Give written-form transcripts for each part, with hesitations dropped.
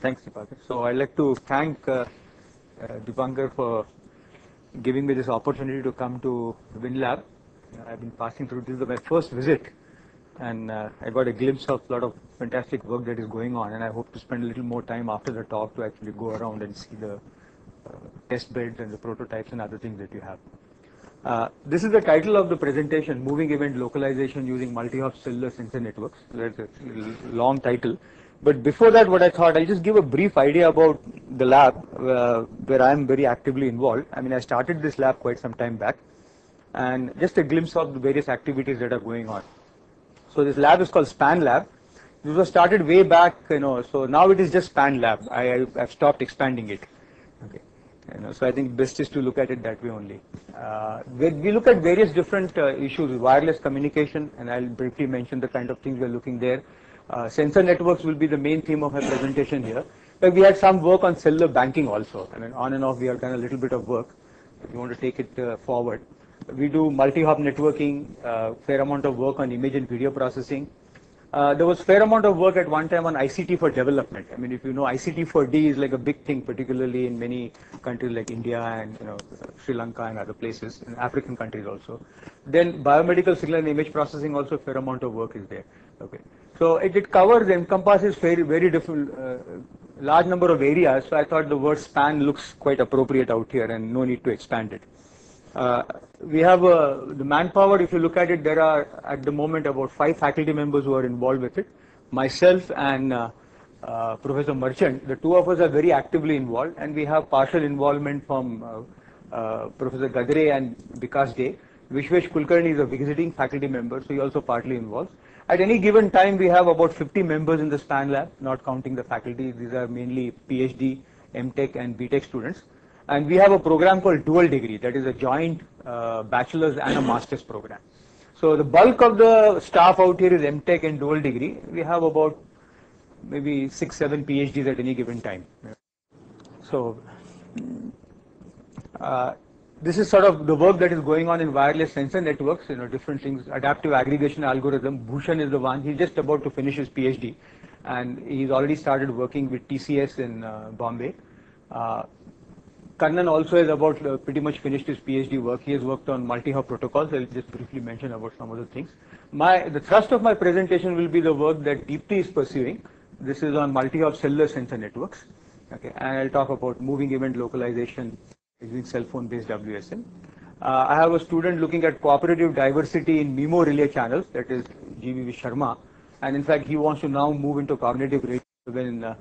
Thanks, Dipankar. So I'd like to thank Dipankar for giving me this opportunity to come to WinLab. I've been passing through, this is my first visit, and I got a glimpse of a lot of fantastic work that is going on, and I hope to spend a little more time after the talk to actually go around and see the test beds and the prototypes and other things that you have. This is the title of the presentation, Moving Event Localization Using Multi-Hop Cellular Sensor Networks. That's a long title. But before that, what I thought, I'll just give a brief idea about the lab where I'm very actively involved. I mean, I started this lab quite some time back, and just a glimpse of the various activities that are going on. So this lab is called SPAN Lab. This was started way back, so now it is just SPAN Lab. I've stopped expanding it. Okay. So I think best is to look at it that way only. We look at various different issues, wireless communication, and I'll briefly mention the kind of things we're looking there. Sensor networks will be the main theme of my presentation here. But we had some work on cellular banking also. I mean, on and off we have done a little bit of work. If you want to take it forward. We do multi-hop networking, fair amount of work on image and video processing. There was fair amount of work at one time on ICT for development. I mean, if you know, ICT for D is like a big thing, particularly in many countries like India and Sri Lanka and other places, in African countries also. Then biomedical signal and image processing also fair amount of work is there. Okay, so it covers, encompasses very different, large number of areas. So I thought the word span looks quite appropriate out here, and no need to expand it. We have the manpower. If you look at it, there are at the moment about 5 faculty members who are involved with it. Myself and Professor Merchant, the two of us are very actively involved, and we have partial involvement from Professor Gadre and Vikas Day. Vishwesh Kulkarni is a visiting faculty member, so he also partly involved. At any given time, we have about 50 members in the SPAN lab, not counting the faculty. These are mainly PhD, MTech, and BTech students. And we have a program called Dual Degree, that is a joint bachelor's and a master's program. So the bulk of the staff out here is MTech and Dual Degree. We have about maybe 6-7 PhDs at any given time. So this is sort of the work that is going on in wireless sensor networks, different things, adaptive aggregation algorithm. Bhushan is the one, he's just about to finish his PhD, and he's already started working with TCS in Bombay. Kannan also is about pretty much finished his PhD work. He has worked on multi-hop protocols. I'll just briefly mention about some of the things. The thrust of my presentation will be the work that Deepti is pursuing. This is on multi-hop cellular sensor networks. Okay, and I'll talk about moving event localization using cell phone based WSN. I have a student looking at cooperative diversity in MIMO relay channels, that is GVV Sharma, and in fact he wants to now move into cognitive radio. When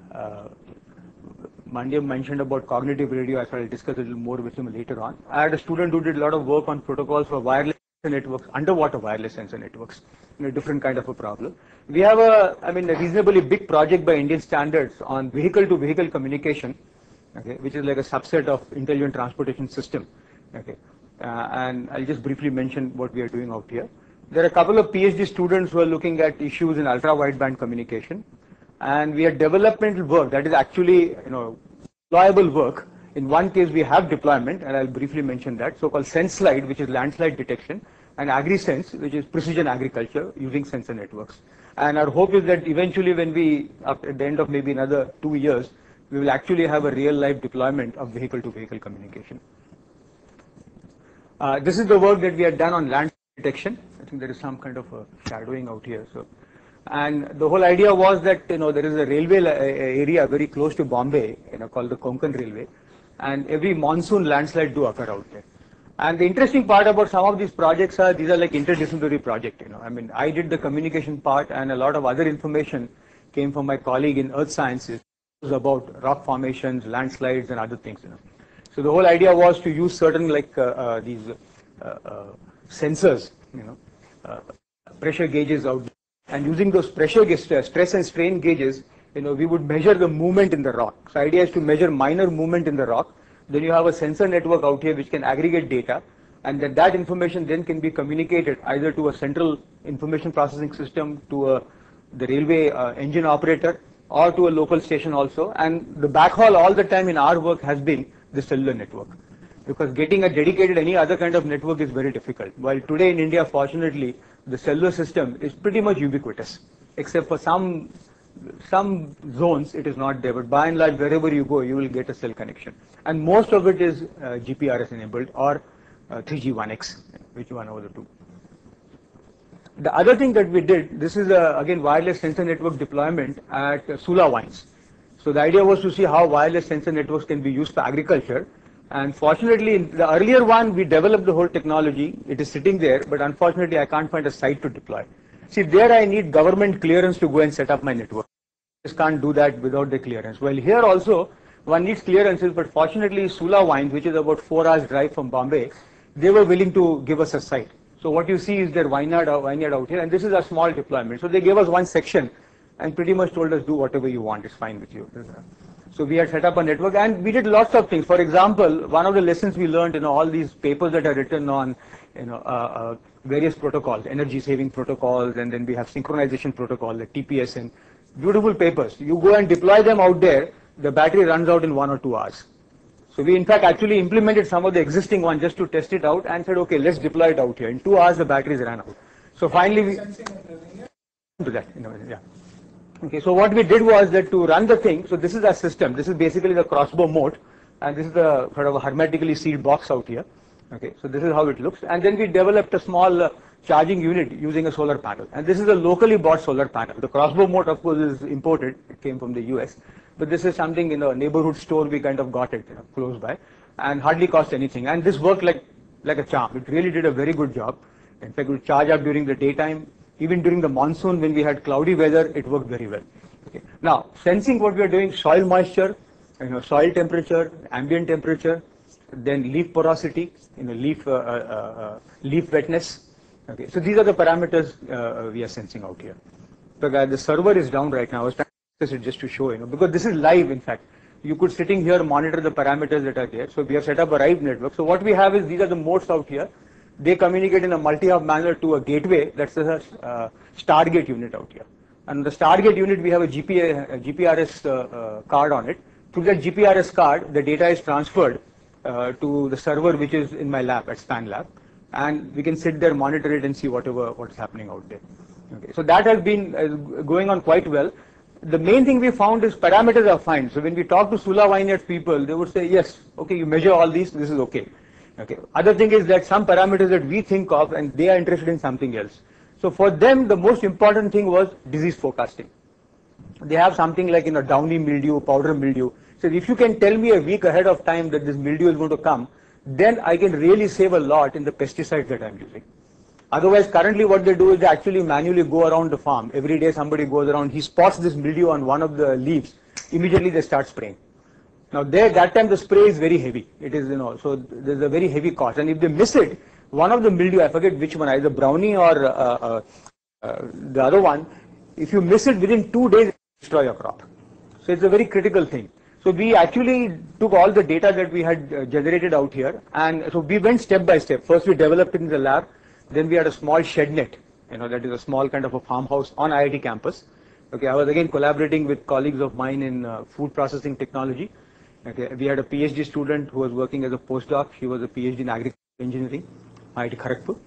Mandyam mentioned about cognitive radio, I'll discuss a little more with him later on. I had a student who did a lot of work on protocols for wireless sensor networks, underwater wireless sensor networks, a different kind of a problem. We have a reasonably big project by Indian standards on vehicle-to-vehicle communication, okay, which is like a subset of intelligent transportation system. Okay, and I'll just briefly mention what we are doing out here. There are a couple of PhD students who are looking at issues in ultra-wideband communication. And we have developmental work, that is actually deployable work. In one case we have deployment, and I'll briefly mention that, so-called SenseSlide, which is landslide detection, and AgriSense, which is precision agriculture using sensor networks. And our hope is that eventually when we, at the end of maybe another 2 years, we will actually have a real-life deployment of vehicle-to-vehicle communication. This is the work that we have done on land detection. I think there is some kind of a shadowing out here. And the whole idea was that there is a railway area very close to Bombay, called the Konkan Railway, and every monsoon landslide do occur out there. And the interesting part about some of these projects are these are like interdisciplinary projects. I mean, I did the communication part, and a lot of other information came from my colleague in earth sciences about rock formations, landslides, and other things. So the whole idea was to use certain these sensors, pressure gauges out there. And using those pressure stress and strain gauges, we would measure the movement in the rock. So idea is to measure minor movement in the rock. Then you have a sensor network out here which can aggregate data, and that information then can be communicated either to a central information processing system, to the railway engine operator, or to a local station also. And the backhaul all the time in our work has been the cellular network, because getting a dedicated any other kind of network is very difficult. While today in India, fortunately, the cellular system is pretty much ubiquitous, except for some some zones it is not there, but by and large, wherever you go, you will get a cell connection. And most of it is GPRS enabled or 3G1X, which one over the two. The other thing that we did, this is again wireless sensor network deployment at Sula Wines. So the idea was to see how wireless sensor networks can be used for agriculture. And fortunately, in the earlier one, we developed the whole technology. It is sitting there, but unfortunately, I can't find a site to deploy. See, there I need government clearance to go and set up my network. I just can't do that without the clearance. Well, here also, one needs clearances, but fortunately, Sula Wines, which is about 4 hours drive from Bombay, they were willing to give us a site. So what you see is their vineyard out here, and this is a small deployment. So they gave us one section and pretty much told us, do whatever you want, it's fine with you. So we had set up a network, and we did lots of things. For example, one of the lessons we learned, all these papers that are written on, various protocols, energy saving protocols, and then we have synchronization protocol, the TPS, and beautiful papers. You go and deploy them out there, the battery runs out in 1 or 2 hours. So we in fact actually implemented some of the existing ones just to test it out and said, okay, let's deploy it out here. In 2 hours, the batteries ran out. So finally we do that. Yeah. Okay, so what we did was that to run the thing, so this is our system. This is basically the crossbow mode, and this is the sort of a hermetically sealed box out here. Okay, so this is how it looks. And then we developed a small charging unit using a solar panel. And this is a locally bought solar panel. The crossbow mode, of course, is imported. It came from the US. But this is something in a neighborhood store, we kind of got it close by, and hardly cost anything. And this worked like a charm. It really did a very good job. In fact, it would charge up during the daytime. Even during the monsoon, when we had cloudy weather, it worked very well. Okay. Now, sensing what we are doing, soil moisture, soil temperature, ambient temperature, then leaf porosity, leaf wetness. Okay. So these are the parameters we are sensing out here. So the server is down right now. I was trying to access it just to show, because this is live. In fact, you could sitting here monitor the parameters that are there. So we have set up a RIVE network. So what we have is these are the modes out here. They communicate in a multi-hub manner to a gateway, that's a Stargate unit out here. And the Stargate unit, we have a GPRS card on it. Through that GPRS card, the data is transferred to the server which is in my lab at Span Lab. And we can sit there, monitor it and see what's happening out there. Okay. So that has been going on quite well. The main thing we found is parameters are fine. So when we talk to Sula Vineyards people, they would say, yes, okay, you measure all these, this is okay. Okay. Other thing is that some parameters that we think of and they are interested in something else. So for them, the most important thing was disease forecasting. They have something like downy mildew, powder mildew. So if you can tell me a week ahead of time that this mildew is going to come, then I can really save a lot in the pesticides that I'm using. Otherwise, currently what they do is they actually manually go around the farm. Every day somebody goes around, he spots this mildew on one of the leaves, immediately they start spraying. Now that time the spray is very heavy. It is, so there's a very heavy cost. And if they miss it, one of the mildew, I forget which one, either brownie or the other one, if you miss it within 2 days, it will destroy your crop. So it's a very critical thing. So we actually took all the data that we had generated out here, and so we went step by step. First we developed it in the lab, then we had a small shed net, that is a small kind of a farmhouse on IIT campus. Okay, I was again collaborating with colleagues of mine in food processing technology. Okay, we had a PhD student who was working as a postdoc. She was a PhD in agricultural engineering, IIT Kharagpur.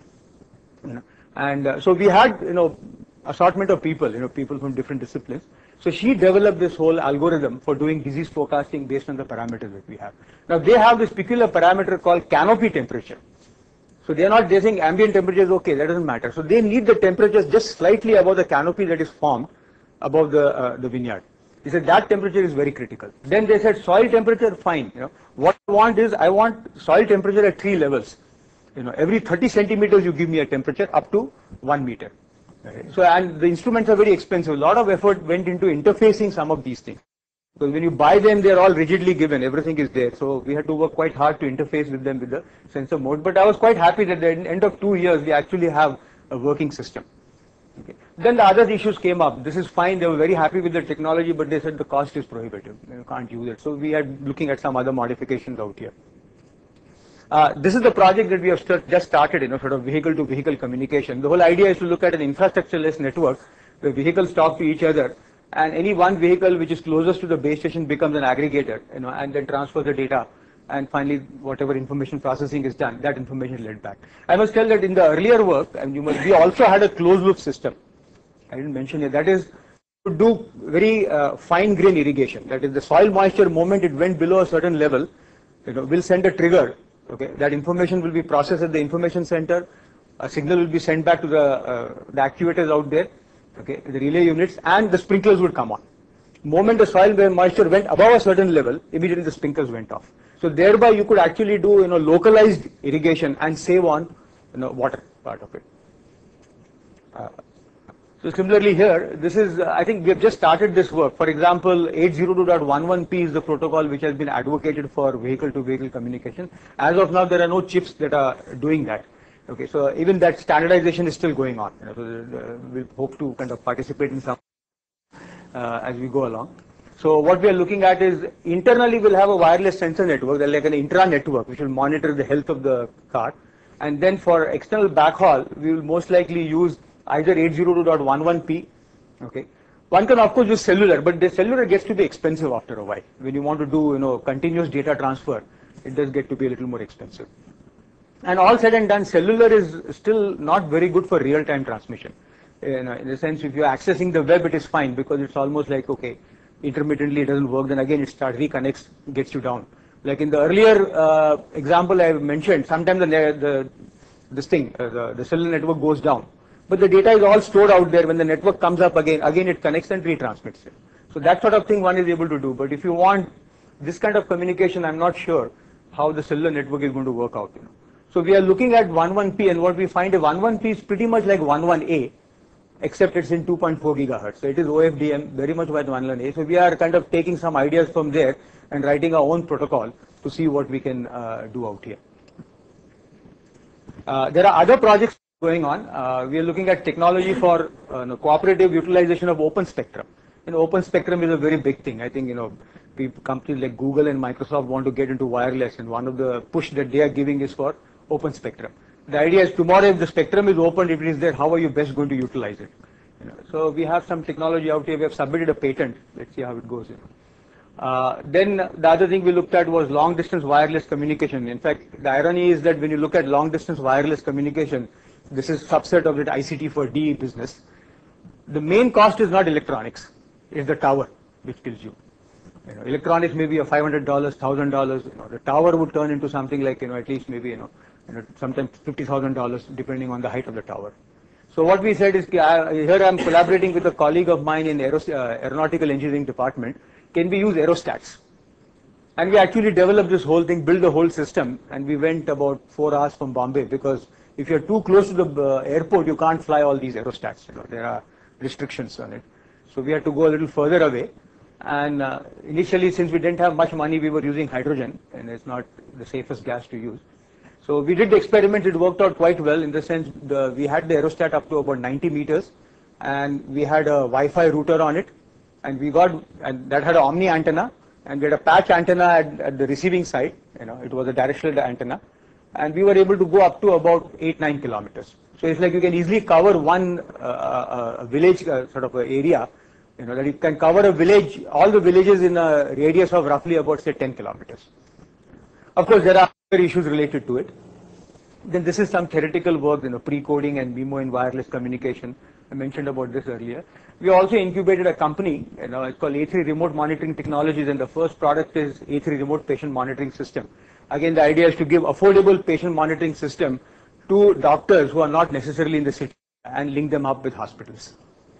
And so we had, assortment of people, people from different disciplines. So she developed this whole algorithm for doing disease forecasting based on the parameters that we have. Now they have this peculiar parameter called canopy temperature. So they are not saying ambient temperature is okay, that doesn't matter. So they need the temperatures just slightly above the canopy that is formed above the vineyard. They said that temperature is very critical. Then they said soil temperature, fine. What I want is I want soil temperature at 3 levels. Every 30 centimeters you give me a temperature up to 1 meter. Okay. So and the instruments are very expensive. A lot of effort went into interfacing some of these things. Because when you buy them, they're all rigidly given. Everything is there. So we had to work quite hard to interface with them with the sensor mode. But I was quite happy that at the end of 2 years, we actually have a working system. Okay. Then the other issues came up. This is fine. They were very happy with the technology, but they said the cost is prohibitive. You can't use it. So we are looking at some other modifications out here. This is the project that we have just started, sort of vehicle-to-vehicle communication. The whole idea is to look at an infrastructure-less network where vehicles talk to each other, and any one vehicle which is closest to the base station becomes an aggregator, and then transfers the data, and finally whatever information processing is done, that information is led back. I must tell that in the earlier work, and we also had a closed-loop system. I didn't mention it. That is, to do very fine grain irrigation. That is, the soil moisture moment it went below a certain level, will send a trigger. Okay, that information will be processed at the information center. A signal will be sent back to the actuators out there. Okay, the relay units, and the sprinklers would come on. Moment the soil moisture went above a certain level, immediately the sprinklers went off. So thereby you could actually do localized irrigation and save on water part of it. So similarly here, this is, I think we have just started this work. For example, 802.11p is the protocol which has been advocated for vehicle-to-vehicle communication. As of now, there are no chips that are doing that. Okay, so even that standardization is still going on. So we hope to kind of participate in some as we go along. So what we are looking at is internally we'll have a wireless sensor network, like an intra network, which will monitor the health of the car. And then for external backhaul, we will most likely use either 802.11p. Okay, one can of course use cellular, but the cellular gets to be expensive after a while. When you want to do continuous data transfer, it does get to be a little more expensive. And all said and done, cellular is still not very good for real-time transmission. In the sense, if you're accessing the web, it is fine because it's almost like, okay, intermittently it doesn't work, then again it starts, reconnects, gets you down. Like in the earlier example I mentioned, sometimes the cellular network goes down, but the data is all stored out there. When the network comes up again it connects and retransmits it. So that sort of thing one is able to do. But if you want this kind of communication, I'm not sure how the cellular network is going to work out. So we are looking at 11p, and what we find is 11p is pretty much like 11a, except it's in 2.4 gigahertz. So it is OFDM, very much like 11a. So we are kind of taking some ideas from there and writing our own protocol to see what we can do out here. There are other projects going on. We are looking at technology for cooperative utilization of open spectrum. Open spectrum is a very big thing. I think companies like Google and Microsoft want to get into wireless, and one of the push that they are giving is for open spectrum. The idea is tomorrow if the spectrum is open, if it is there, how are you best going to utilize it? So we have some technology out here. We have submitted a patent. Let's see how it goes. Then the other thing we looked at was long distance wireless communication. In fact, the irony is that when you look at long distance wireless communication, this is subset of the ICT for D business. The main cost is not electronics, it's the tower which kills you. Electronics may be a $500, $1,000. The tower would turn into something like at least maybe sometimes $50,000 depending on the height of the tower. So what we said is here I am collaborating with a colleague of mine in aeronautical engineering department. Can we use aerostats? And we actually developed this whole thing, built the whole system, and we went about 4 hours from Bombay, because if you're too close to the airport, you can't fly all these aerostats. There are restrictions on it. So we had to go a little further away. And initially, since we didn't have much money, we were using hydrogen, and it's not the safest gas to use. So we did the experiment. It worked out quite well in the sense we had the aerostat up to about 90 meters, and we had a Wi-Fi router on it, and that had an Omni antenna, and we had a patch antenna at the receiving side. It was a directional antenna, and we were able to go up to about 8-9 kilometers. So it's like you can easily cover one village sort of area. That you can cover a village, all the villages in a radius of roughly about say 10 kilometers. Of course, there are other issues related to it. Then this is some theoretical work, pre-coding and MIMO in wireless communication. I mentioned about this earlier. We also incubated a company, it's called A3 Remote Monitoring Technologies, and the first product is A3 Remote Patient Monitoring System. Again, the idea is to give affordable patient monitoring system to doctors who are not necessarily in the city and link them up with hospitals.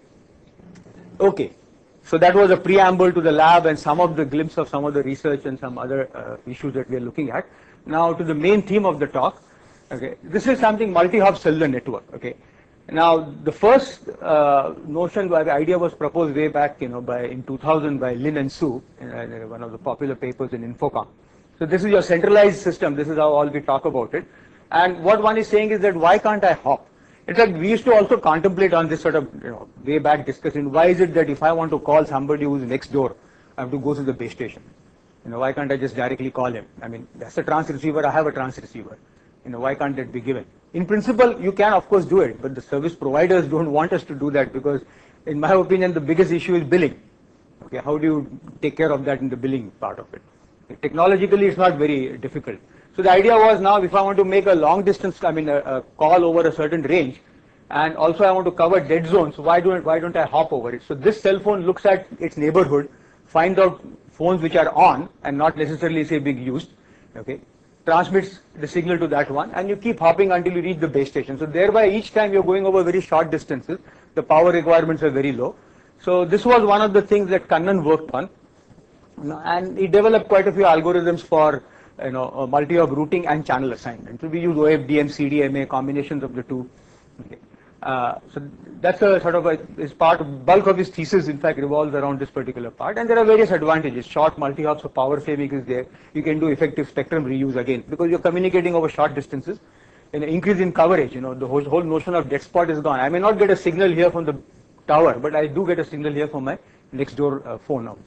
Okay, so that was a preamble to the lab and some of the glimpse of some of the research and some other issues that we are looking at. Now to the main theme of the talk. Okay, this is something multi-hub cellular network. Okay, now the first notion, the idea was proposed way back, in 2000 by Lin and Su, in one of the popular papers in Infocom. So this is your centralized system. This is how all we talk about it. And what one is saying is that why can't I hop? In fact, we used to also contemplate on this sort of way back discussion. Why is it that if I want to call somebody who's next door, I have to go to the base station? Why can't I just directly call him? I mean, that's a trans receiver. I have a trans receiver. Why can't that be given? In principle, you can of course do it, but the service providers don't want us to do that because, in my opinion, the biggest issue is billing. Okay, how do you take care of that in the billing part of it? Technologically, it's not very difficult. So the idea was now if I want to make a long distance, a call over a certain range, and also I want to cover dead zones. Why don't I hop over it? So this cell phone looks at its neighborhood, finds out phones which are on and not necessarily say being used, okay, transmits the signal to that one, and you keep hopping until you reach the base station. So thereby each time you're going over very short distances, the power requirements are very low. So this was one of the things that Kannan worked on, and he developed quite a few algorithms for multi-hop routing and channel assignment. So we use OFDM, CDMA, combinations of the two. Okay. So that's a sort of is bulk of his thesis, in fact, revolves around this particular part, and there are various advantages. Short multi-hop, so power saving is there. You can do effective spectrum reuse again because you're communicating over short distances. An increase in coverage, the whole notion of dead spot is gone. I may not get a signal here from the tower, but I do get a signal here from my next door phone now.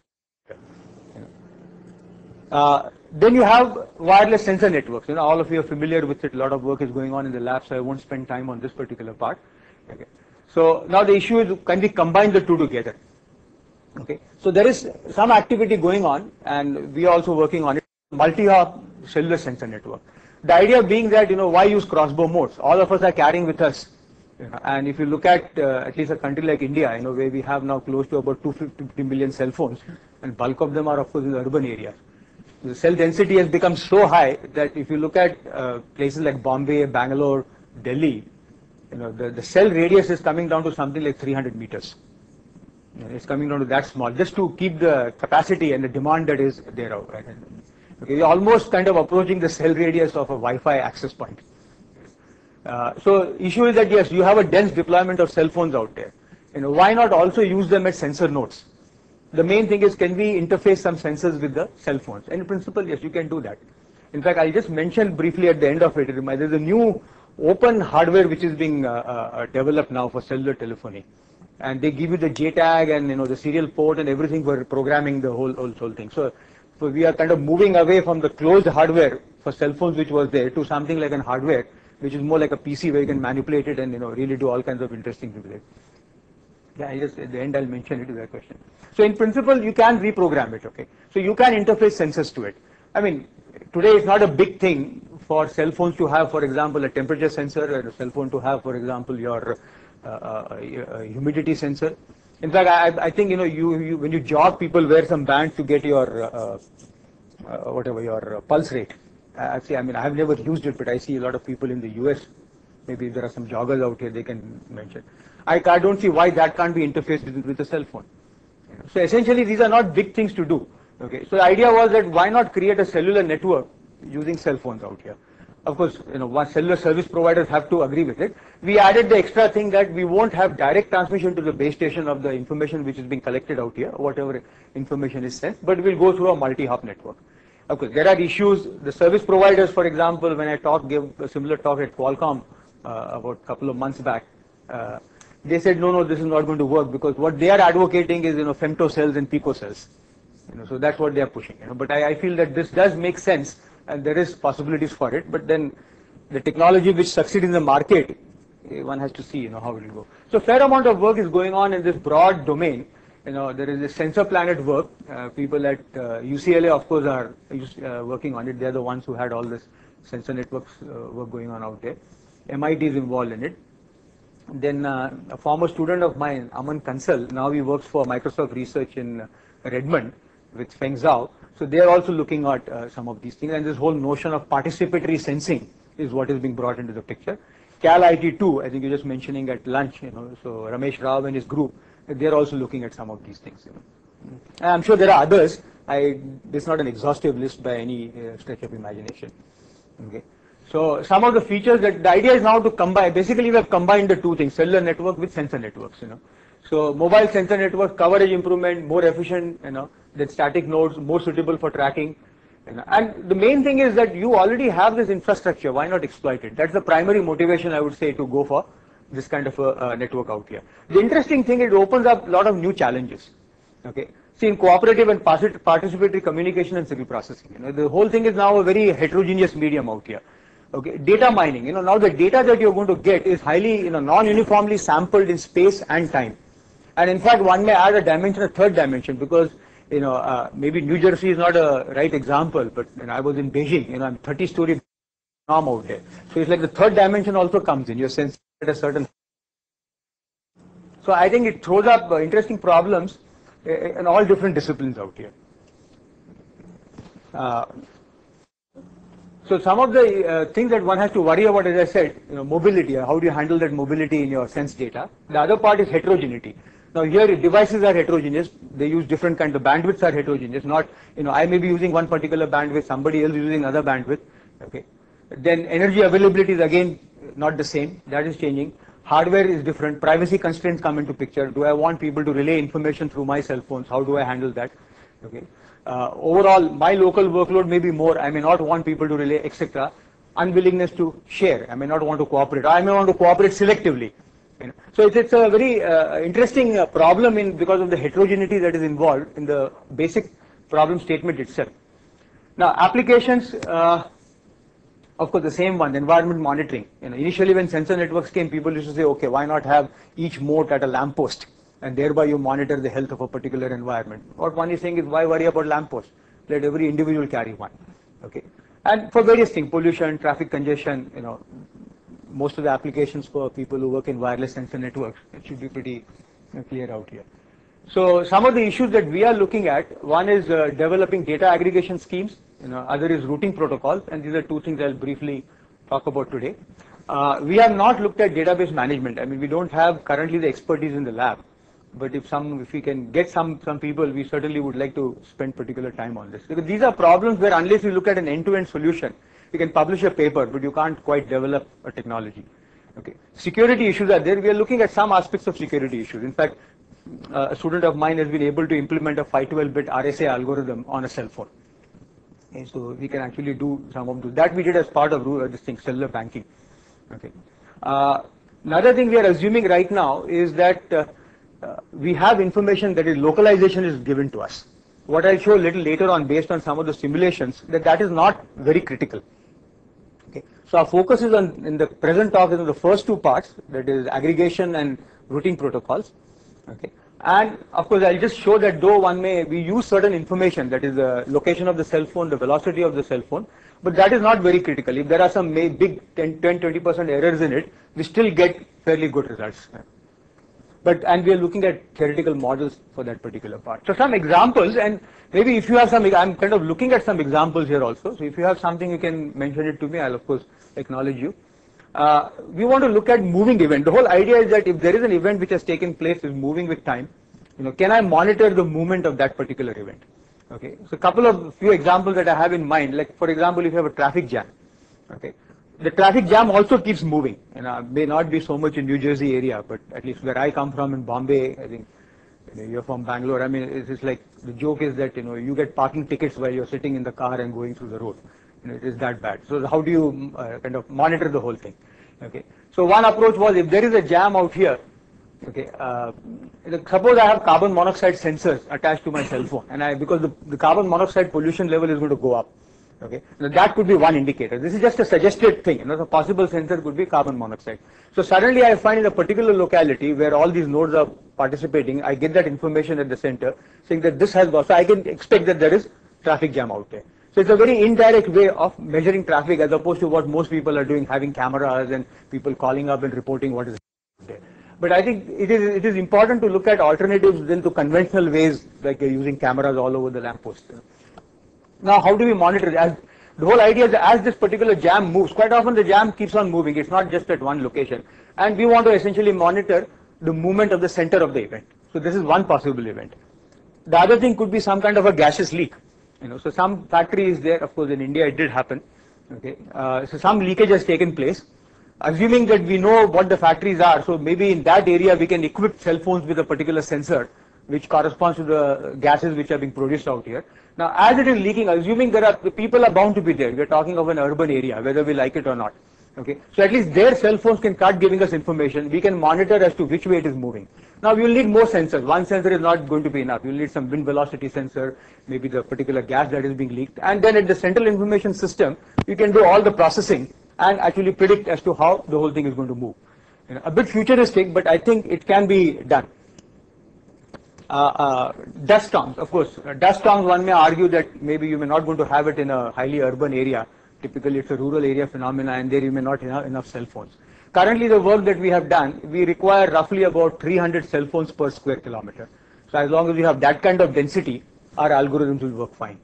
Then you have wireless sensor networks. All of you are familiar with it. A lot of work is going on in the lab, so I won't spend time on this particular part. Okay. So now the issue is, can we combine the two together? Okay. So there is some activity going on, and we are also working on it. Multi-hop cellular sensor network. The idea being that why use crossbow modes? All of us are carrying with us. And if you look at least a country like India, where we have now close to about 250 million cell phones, and bulk of them are of course in the urban areas. The cell density has become so high that if you look at places like Bombay, Bangalore, Delhi, the cell radius is coming down to something like 300 meters. It's coming down to that small, just to keep the capacity and the demand that is there. Right? Okay, you're almost kind of approaching the cell radius of a Wi-Fi access point. So issue is that yes, you have a dense deployment of cell phones out there. Why not also use them as sensor nodes? The main thing is, can we interface some sensors with the cell phones? And in principle, yes, you can do that. In fact, I'll just mention briefly at the end of it, there's a new open hardware which is being developed now for cellular telephony. And they give you the JTAG and the serial port and everything for programming the whole thing. So we are kind of moving away from the closed hardware for cell phones which was there to something like an hardware which is more like a PC where you can manipulate it and really do all kinds of interesting things with it. Yeah, at the end I'll mention it to that question. So in principle, you can reprogram it, okay? So you can interface sensors to it. I mean, today it's not a big thing for cell phones to have, for example, a temperature sensor, and a cell phone to have, for example, your humidity sensor. In fact, I think when you jog, people wear some bands to get your your pulse rate. Actually, I mean, I have never used it, but I see a lot of people in the US. Maybe if there are some joggers out here, they can mention. I don't see why that can't be interfaced with a cell phone. So essentially, these are not big things to do. Okay. So the idea was that why not create a cellular network using cell phones out here? Of course, cellular service providers have to agree with it. We added the extra thing that we won't have direct transmission to the base station of the information which is being collected out here, whatever information is sent, but we'll go through a multi-hop network. Of course, there are issues. The service providers, for example, when I gave a similar talk at Qualcomm about a couple of months back, they said, no, this is not going to work because what they are advocating is, femtocells and picocells. So that's what they are pushing. But I feel that this does make sense and there is possibilities for it. But then the technology which succeeds in the market, one has to see, how it will go. So fair amount of work is going on in this broad domain. There is this sensor planet work. People at UCLA, of course, are working on it. They're the ones who had all this sensor networks work going on out there. MIT is involved in it. Then a former student of mine, Aman Kansal, now he works for Microsoft Research in Redmond with Feng Zhao. So they are also looking at some of these things. And this whole notion of participatory sensing is what is being brought into the picture. Cal IT2, I think you're just mentioning at lunch, so Ramesh Rao and his group, they're also looking at some of these things. And I'm sure there are others. This is not an exhaustive list by any stretch of imagination. Okay. So some of the features that the idea is now to combine, basically we have combined the two things, cellular network with sensor networks, So mobile sensor network, coverage improvement, more efficient, than static nodes, more suitable for tracking. And the main thing is that you already have this infrastructure, why not exploit it? That's the primary motivation I would say to go for this kind of a network out here. The interesting thing, it opens up a lot of new challenges. Okay. See, in cooperative and participatory communication and signal processing, the whole thing is now a very heterogeneous medium out here. Okay, data mining, now the data that you're going to get is highly, non-uniformly sampled in space and time. And in fact, one may add a dimension, a third dimension, because, maybe New Jersey is not a right example, but I was in Beijing, I'm 30-story norm out there. So it's like the third dimension also comes in, your sense at a certain So I think it throws up interesting problems in all different disciplines out here. So some of the things that one has to worry about, as I said, mobility. How do you handle that mobility in your sense data? The other part is heterogeneity. Now here devices are heterogeneous. They use different kinds of bandwidths are heterogeneous. Not, I may be using one particular bandwidth, somebody else using another bandwidth. Okay. Then energy availability is again not the same. That is changing. Hardware is different. Privacy constraints come into picture. Do I want people to relay information through my cell phones? How do I handle that? Okay. Overall, my local workload may be more. I may not want people to relay, etc. Unwillingness to share. I may not want to cooperate. I may want to cooperate selectively. So it's a very interesting problem because of the heterogeneity that is involved in the basic problem statement itself. Now, applications, of course, the same one, environment monitoring. Initially when sensor networks came, people used to say, okay, why not have each mote at a lamppost? And thereby you monitor the health of a particular environment. What one is saying is, why worry about lampposts? Let every individual carry one. Okay. And for various things, pollution, traffic congestion, most of the applications for people who work in wireless sensor networks, it should be pretty clear out here. So some of the issues that we are looking at, one is developing data aggregation schemes, other is routing protocols, and these are two things I'll briefly talk about today. We have not looked at database management. I mean, we don't have currently the expertise in the lab. But if we can get some people, we certainly would like to spend particular time on this. Because these are problems where unless you look at an end-to-end solution, you can publish a paper, but you can't quite develop a technology. Okay. Security issues are there. We are looking at some aspects of security issues. In fact, a student of mine has been able to implement a 512-bit RSA algorithm on a cell phone. Okay, so we can actually do some of that we did as part of this thing, cellular banking. Okay. Another thing we are assuming right now is that we have information that is localization is given to us. What I'll show a little later on based on some of the simulations, that is not very critical. Okay. So our focus is on, in the present talk, is on the first two parts, that is aggregation and routing protocols. Okay. And of course I'll just show that though we use certain information, that is the location of the cell phone, the velocity of the cell phone, but that is not very critical. If there are some big 10-20% errors in it, we still get fairly good results. And we are looking at theoretical models for that particular part. So some examples, and maybe if you have some, I'm kind of looking at some examples here also. So if you have something, you can mention it to me. I'll of course acknowledge you. We want to look at moving event. The whole idea is that if there is an event which has taken place, is moving with time, can I monitor the movement of that particular event? Okay. So few examples that I have in mind, like for example, if you have a traffic jam, okay. The traffic jam also keeps moving. May not be so much in New Jersey area, but at least where I come from in Bombay, I think you're from Bangalore. I mean, it's like the joke is that you get parking tickets while you're sitting in the car and going through the road. It is that bad. So how do you kind of monitor the whole thing? Okay. So one approach was, if there is a jam out here, okay, suppose I have carbon monoxide sensors attached to my cell phone, and because the carbon monoxide pollution level is going to go up. Okay, now that could be one indicator. This is just a suggested thing. The possible sensor could be carbon monoxide. So suddenly I find in a particular locality where all these nodes are participating, I get that information at the center saying that this has gone. So I can expect that there is traffic jam out there. So it's a very indirect way of measuring traffic as opposed to what most people are doing, having cameras and people calling up and reporting what is there. But I think it is important to look at alternatives than to conventional ways like using cameras all over the lamppost. Now, how do we monitor it? The whole idea is that as this particular jam moves, quite often the jam keeps on moving. It's not just at one location. And we want to essentially monitor the movement of the center of the event. So this is one possible event. The other thing could be some kind of a gaseous leak. So some factory is there. Of course, in India it did happen. Okay. So some leakage has taken place. Assuming that we know what the factories are, so maybe in that area we can equip cell phones with a particular sensor which corresponds to the gases which are being produced out here. Now, as it is leaking, assuming the people are bound to be there, we are talking of an urban area, whether we like it or not. Okay, so at least their cell phones can start giving us information. We can monitor as to which way it is moving. Now, we will need more sensors. One sensor is not going to be enough. We will need some wind velocity sensor, maybe the particular gas that is being leaked, and then at the central information system, you can do all the processing and actually predict as to how the whole thing is going to move. A bit futuristic, but I think it can be done. Dust storms, of course. Dust storms, one may argue that maybe you may not going to have it in a highly urban area. Typically, it's a rural area phenomena, and there you may not have enough cell phones. currently the work that we have done, we require roughly about 300 cell phones per square kilometer. So as long as we have that kind of density, our algorithms will work fine.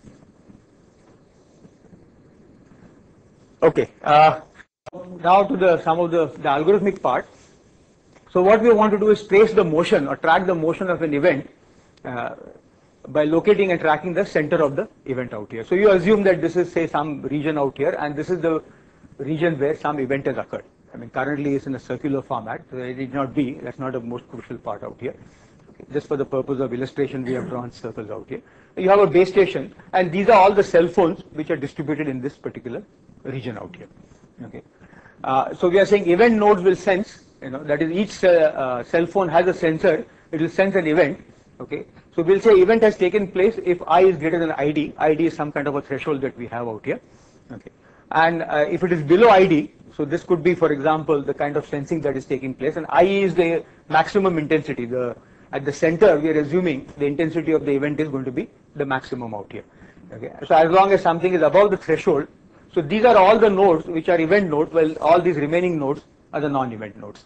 Okay, now to some of the algorithmic part. So what we want to do is trace the motion or track the motion of an event by locating and tracking the center of the event out here. So you assume that this is, say, some region out here, and this is the region where some event has occurred. I mean, currently it's in a circular format, so it need not be, that's not the most crucial part out here. Okay. Just for the purpose of illustration, we have drawn circles out here. You have a base station, and these are all the cell phones which are distributed in this particular region out here. Okay. So we are saying event nodes will sense, that is each cell phone has a sensor, it will sense an event. Okay. So we'll say event has taken place if I is greater than ID. ID is some kind of a threshold that we have out here. Okay. And if it is below ID, so this could be, for example, the kind of sensing that is taking place, and I is the maximum intensity. At the center, we are assuming the intensity of the event is going to be the maximum out here. Okay. So as long as something is above the threshold, so these are all the nodes which are event nodes, while all these remaining nodes are the non-event nodes.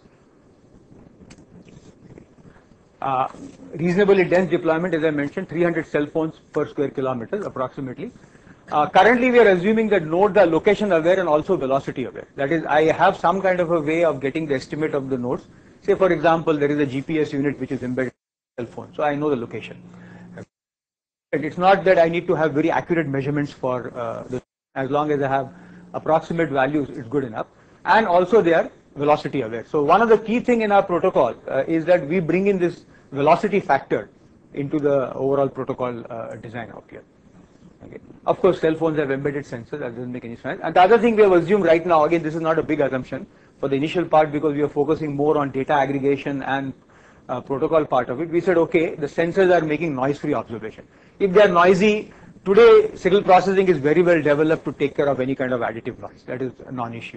Reasonably dense deployment, as I mentioned, 300 cell phones per square kilometer approximately. Currently, we are assuming that nodes are location aware and also velocity aware. That is, I have some kind of a way of getting the estimate of the nodes. Say, for example, there is a GPS unit which is embedded in the cell phone, so I know the location. It's not that I need to have very accurate measurements for as long as I have approximate values, it's good enough. And also they are velocity aware. So one of the key thing in our protocol is that we bring in this velocity factor into the overall protocol design out here. Okay. Of course, cell phones have embedded sensors, that doesn't make any sense. And the other thing we have assumed right now, again, this is not a big assumption for the initial part because we are focusing more on data aggregation and protocol part of it. We said, okay, the sensors are making noise-free observation. If they are noisy, today signal processing is very well developed to take care of any kind of additive noise. That is a non-issue.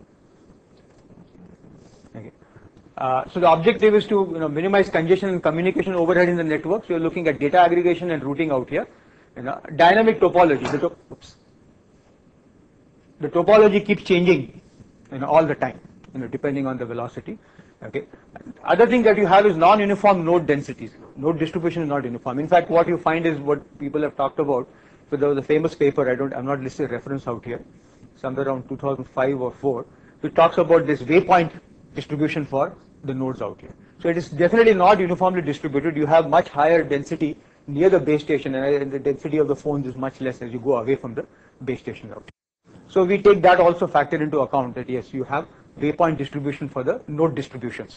Okay. So the objective is to minimize congestion and communication overhead in the network. So you're looking at data aggregation and routing out here. Dynamic topology. The topology keeps changing, all the time, depending on the velocity. Okay. Other thing that you have is non-uniform node densities. Node distribution is not uniform. In fact, what you find is what people have talked about. So there was a famous paper. I'm not listed reference out here, somewhere around 2005 or 4, which talks about this waypoint distribution for the nodes out here. So it is definitely not uniformly distributed. You have much higher density near the base station, and the density of the phones is much less as you go away from the base station out here. So we take that also factor into account that yes, you have waypoint distribution for the node distributions.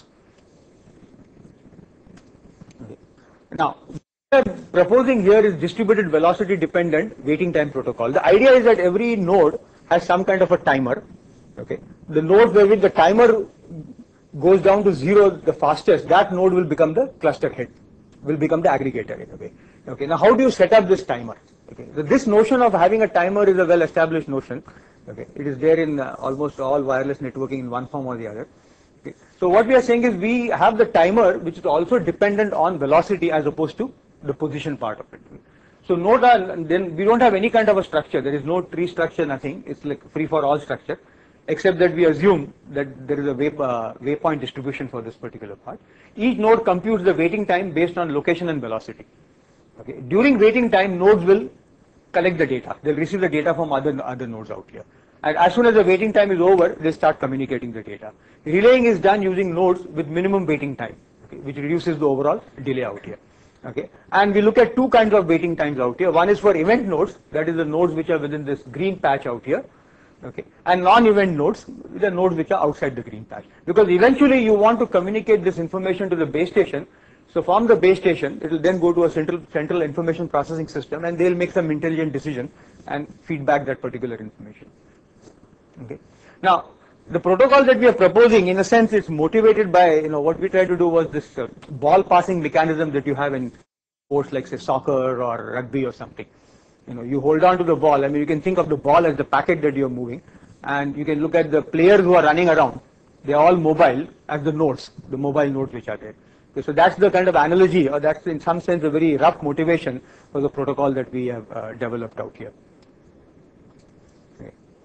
Okay. Now, what we are proposing here is distributed velocity dependent waiting time protocol. The idea is that every node has some kind of a timer. Okay. The node where the timer goes down to 0 the fastest, that node will become the cluster head, will become the aggregator in a way. Okay. Now, how do you set up this timer? Okay. So this notion of having a timer is a well-established notion. Okay. It is there in almost all wireless networking in one form or the other. Okay. So what we are saying is we have the timer which is also dependent on velocity as opposed to the position part of it. So then we don't have any kind of a structure. There is no tree structure, nothing. It's like free for all structure, except that we assume that there is a waypoint distribution for this particular part. Each node computes the waiting time based on location and velocity. Okay. During waiting time, nodes will collect the data. They'll receive the data from other nodes out here. And as soon as the waiting time is over, they start communicating the data. Relaying is done using nodes with minimum waiting time, okay, which reduces the overall delay out here. Okay. And we look at two kinds of waiting times out here. One is for event nodes, that is the nodes which are within this green patch out here. Okay. And non-event nodes, the nodes which are outside the green patch. Because eventually you want to communicate this information to the base station. So from the base station, it will then go to a central information processing system, and they'll make some intelligent decision and feed back that particular information. Okay. Now, the protocol that we are proposing, in a sense, it's motivated by, what we tried to do was this ball passing mechanism that you have in sports like, say, soccer or rugby or something. You hold on to the ball. I mean, you can think of the ball as the packet that you're moving, and you can look at the players who are running around. They're all mobile as the nodes, the mobile nodes which are there. Okay, so that's the kind of analogy, or that's in some sense a very rough motivation for the protocol that we have developed out here. Okay.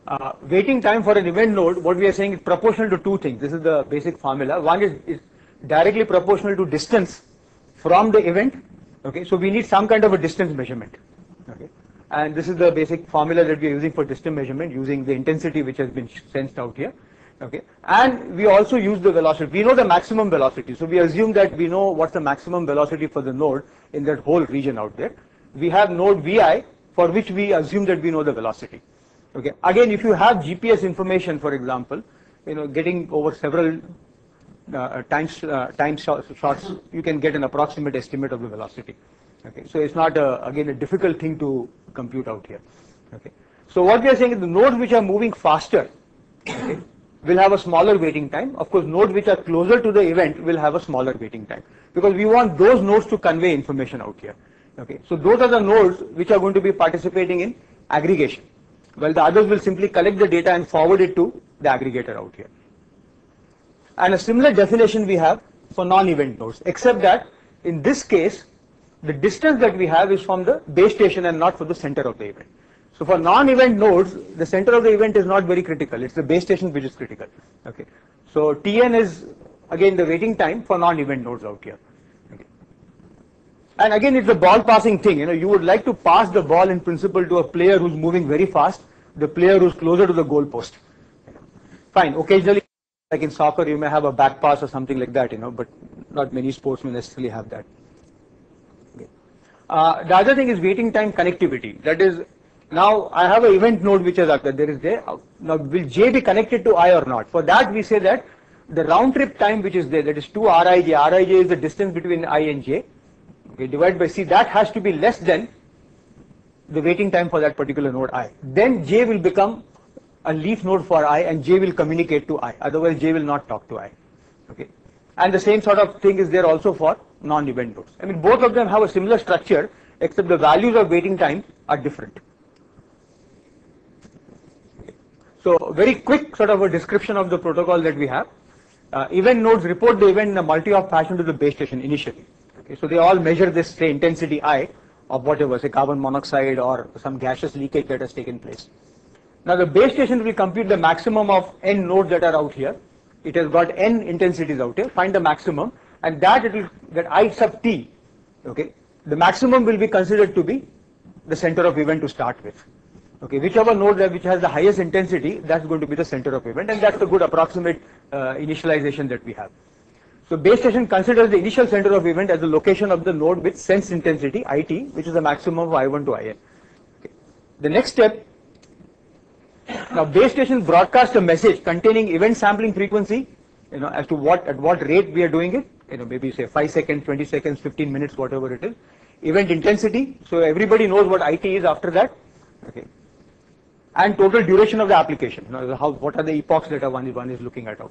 waiting time for an event node, what we are saying is proportional to two things. This is the basic formula. One is directly proportional to distance from the event. Okay, so we need some kind of a distance measurement. Okay, and this is the basic formula that we are using for distance measurement, using the intensity which has been sensed out here. Okay, and we also use the velocity. We know the maximum velocity, so we assume that we know what's the maximum velocity for the node in that whole region out there. We have node Vi, for which we assume that we know the velocity. Okay, again, if you have GPS information, for example, getting over several time shots, you can get an approximate estimate of the velocity. Okay, so it's not again a difficult thing to compute out here. Okay, so what we are saying is the nodes which are moving faster, okay, will have a smaller waiting time. Of course, nodes which are closer to the event will have a smaller waiting time, because we want those nodes to convey information out here. Okay, so those are the nodes which are going to be participating in aggregation, while the others will simply collect the data and forward it to the aggregator out here. And a similar definition we have for non-event nodes, except that in this case, the distance that we have is from the base station and not from the center of the event. So for non-event nodes, the center of the event is not very critical. It's the base station which is critical. Okay, so Tn is again the waiting time for non-event nodes out here. Okay. And again, it's a ball passing thing. You would like to pass the ball in principle to a player who's moving very fast, the player who's closer to the goal post. Fine. Occasionally, like in soccer, you may have a back pass or something like that, but not many sports will necessarily have that. Okay. The other thing is waiting time connectivity. That is, now I have an event node which is occurred. There is there. Now, will J be connected to I or not? For that, we say that the round trip time which is there, that is 2 Rij. Rij is the distance between I and J. Okay, divided by C. That has to be less than the waiting time for that particular node I. Then J will become a leaf node for I, and J will communicate to I. Otherwise, J will not talk to I. Okay, and the same sort of thing is there also for non-event nodes. I mean, both of them have a similar structure, except the values of waiting time are different. Okay. So, very quick sort of a description of the protocol that we have. Event nodes report the event in a multi-op fashion to the base station initially. Okay, so they all measure this, say, intensity I of whatever, say, carbon monoxide or some gaseous leakage that has taken place. Now the base station will compute the maximum of n nodes that are out here. It has got n intensities out here. Find the maximum, and that I sub t. Okay, the maximum will be considered to be the center of event to start with. Okay, whichever node which has the highest intensity, that's going to be the center of event, and that's a good approximate initialization that we have. So base station considers the initial center of event as the location of the node with sense intensity IT, which is the maximum of I1 to In. Okay. The next step. Now base station broadcasts a message containing event sampling frequency, as to at what rate we are doing it, maybe say 5 seconds, 20 seconds, 15 minutes, whatever it is. Event intensity, so everybody knows what IT is after that. Okay. And total duration of the application, what are the epochs that one is looking at.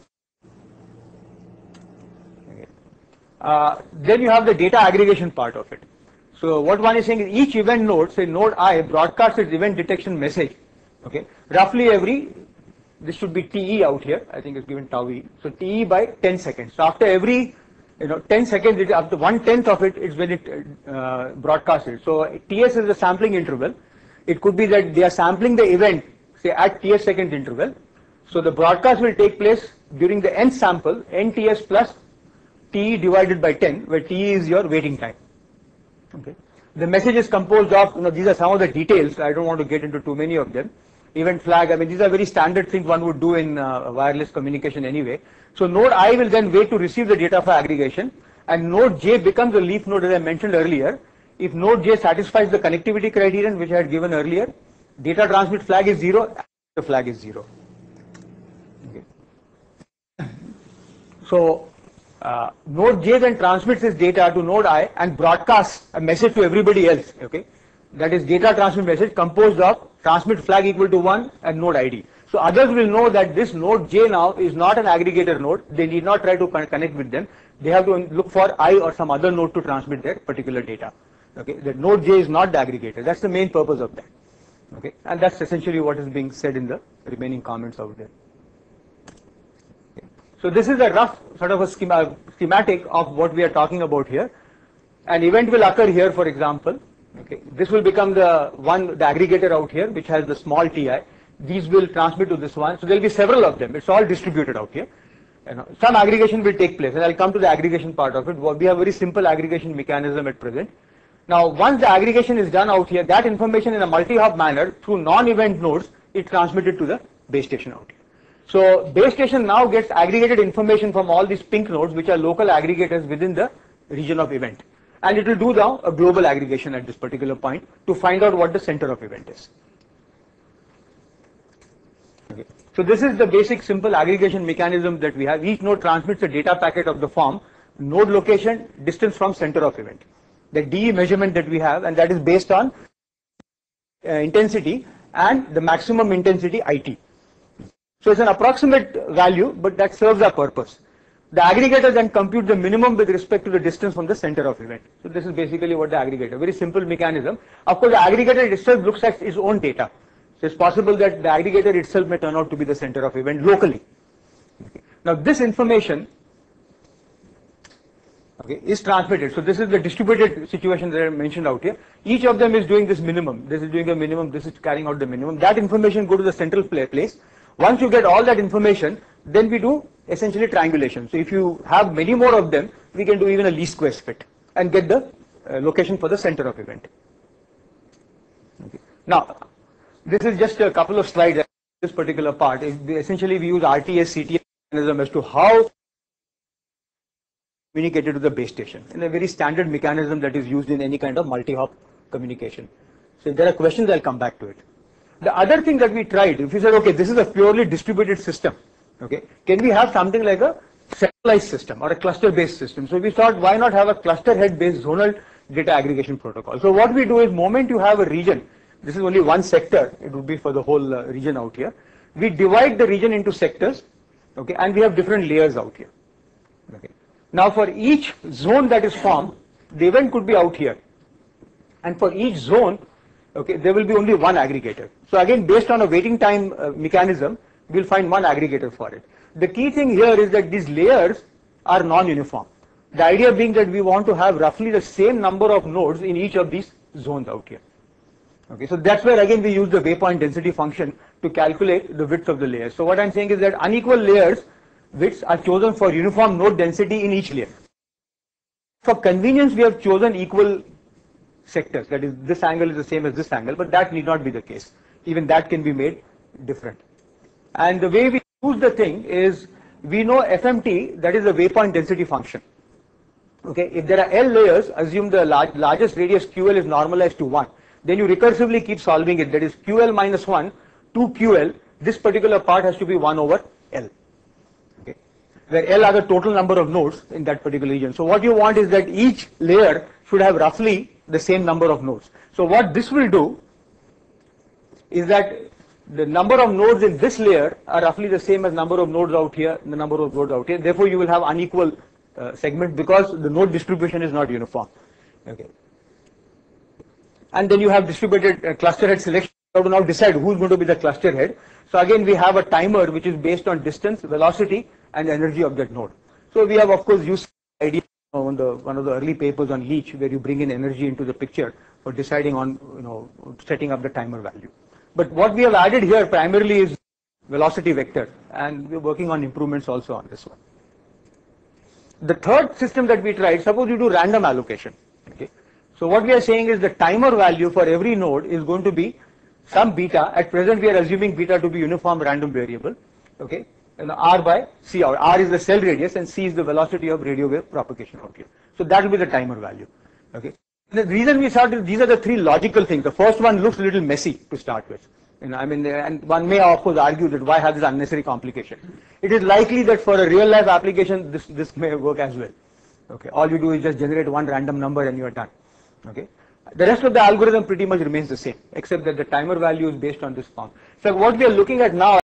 Okay. Then you have the data aggregation part of it. So what one is saying is each event node, say node I, broadcasts its event detection message. Okay, roughly this should be TE out here, I think it's given tau E, so TE by 10 seconds. So after every 10 seconds, after 1/10 of it is when it broadcasted. So TS is the sampling interval. It could be that they are sampling the event, say at TS second interval. So the broadcast will take place during the nth sample, NTS plus TE divided by 10, where TE is your waiting time. Okay. The message is composed of, these are some of the details, I don't want to get into too many of them. Event flag, I mean, these are very standard things one would do in wireless communication anyway. So node I will then wait to receive the data for aggregation, and node J becomes a leaf node, as I mentioned earlier. If node J satisfies the connectivity criterion which I had given earlier, data transmit flag is 0, the flag is 0. Okay. So node J then transmits this data to node I and broadcasts a message to everybody else. Okay, that is data transmit message composed of transmit flag equal to 1 and node ID. So others will know that this node J now is not an aggregator node. They need not try to connect with them. They have to look for I or some other node to transmit their particular data. Okay, that node J is not the aggregator. That's the main purpose of that. Okay, and that's essentially what is being said in the remaining comments out there. Okay. So this is a rough sort of a schematic of what we are talking about here. An event will occur here, for example. Okay, this will become the aggregator out here, which has the small ti. these will transmit to this one. So there will be several of them. It's all distributed out here. Some aggregation will take place, and I'll come to the aggregation part of it. We have a very simple aggregation mechanism at present. Now, once the aggregation is done out here, that information in a multi-hop manner through non-event nodes is transmitted to the base station out here. So base station now gets aggregated information from all these pink nodes, which are local aggregators within the region of event. And it will do now a global aggregation at this particular point to find out what the center of event is. Okay. So this is the basic simple aggregation mechanism that we have. Each node transmits a data packet of the form node location, distance from center of event. The DE measurement that we have, and that is based on intensity and the maximum intensity IT. So it's an approximate value, but that serves our purpose. The aggregator then computes the minimum with respect to the distance from the center of event. So this is basically what the aggregator, very simple mechanism. Of course, the aggregator itself looks at its own data. So it's possible that the aggregator itself may turn out to be the center of event locally. Okay. Now this information is transmitted. So this is the distributed situation that I mentioned out here. Each of them is doing this minimum. This is doing a minimum. This is carrying out the minimum. That information go to the central place. Once you get all that information, then we do essentially triangulation. So if you have many more of them, we can do even a least squares fit and get the location for the center of event. Okay. Now, this is just a couple of slides. This particular part is essentially we use RTS CTS mechanism as to how communicated to the base station in a very standard mechanism that is used in any kind of multi-hop communication. So if there are questions, I'll come back to it. The other thing that we tried, if we said, okay, this is a purely distributed system, okay, can we have something like a centralized system or a cluster-based system? So we thought, why not have a cluster head-based zonal data aggregation protocol? So what we do is, moment you have a region, this is only one sector, it would be for the whole region out here. We divide the region into sectors, okay, and we have different layers out here. Okay. Now for each zone that is formed, the event could be out here, and for each zone, okay, there will be only one aggregator. So again, based on a waiting time mechanism, we'll find one aggregator for it. The key thing here is that these layers are non-uniform. The idea being that we want to have roughly the same number of nodes in each of these zones out here. Okay, so that's where again we use the waypoint density function to calculate the width of the layers. So what I'm saying is that unequal layers widths are chosen for uniform node density in each layer. For convenience, we have chosen equal sectors, that is, this angle is the same as this angle, but that need not be the case. Even that can be made different. And the way we use the thing is, we know FMT, that is the waypoint density function. Okay, if there are L layers, assume the largest radius QL is normalized to 1. Then you recursively keep solving it, that is QL minus 1 to QL, this particular part has to be 1 over L. Okay, where L are the total number of nodes in that particular region. So what you want is that each layer should have roughly the same number of nodes. So what this will do is that the number of nodes in this layer are roughly the same as number of nodes out here and the number of nodes out here. Therefore, you will have unequal segment because the node distribution is not uniform. Okay. And then you have distributed cluster head selection. You have to now decide who's going to be the cluster head. So again, we have a timer which is based on distance, velocity, and energy of that node. So we have, of course, used the idea on one of the early papers on Leech, where you bring in energy into the picture for deciding on, setting up the timer value. But what we have added here primarily is velocity vector, and we're working on improvements also on this one. The third system that we tried, suppose you do random allocation. Okay. So what we are saying is the timer value for every node is going to be some beta. At present, we are assuming beta to be uniform random variable. Okay. And R by C out. R is the cell radius and C is the velocity of radio wave propagation out here. So that will be the timer value. Okay. The reason we started, these are the three logical things. The first one looks a little messy to start with. And one may of course argue that why have this unnecessary complication. It is likely that for a real life application, this may work as well. Okay. All you do is just generate one random number and you are done. Okay. The rest of the algorithm pretty much remains the same, except that the timer value is based on this form. So what we are looking at now